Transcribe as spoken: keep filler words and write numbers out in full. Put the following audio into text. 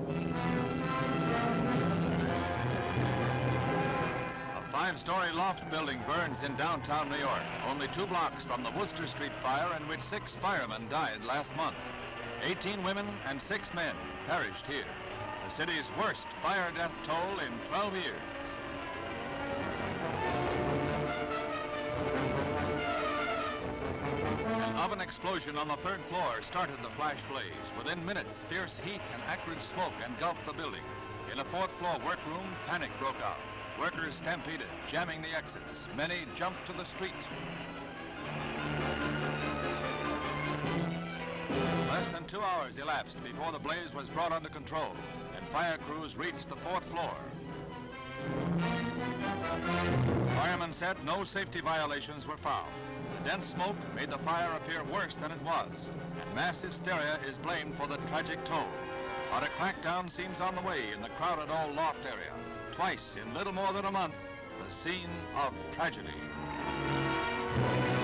A five-story loft building burns in downtown New York, only two blocks from the Worcester Street fire in which six firemen died last month. eighteen women and six men perished here. The city's worst fire death toll in twelve years. An oven explosion on the third floor started the flash blaze. Within minutes, fierce heat and acrid smoke engulfed the building. In a fourth floor workroom, panic broke out. Workers stampeded, jamming the exits. Many jumped to the street. Less than two hours elapsed before the blaze was brought under control and fire crews reached the fourth floor. Firemen said no safety violations were found. The dense smoke made the fire appear worse than it was, and mass hysteria is blamed for the tragic toll. But a crackdown seems on the way in the crowded old loft area. Twice in little more than a month, the scene of tragedy.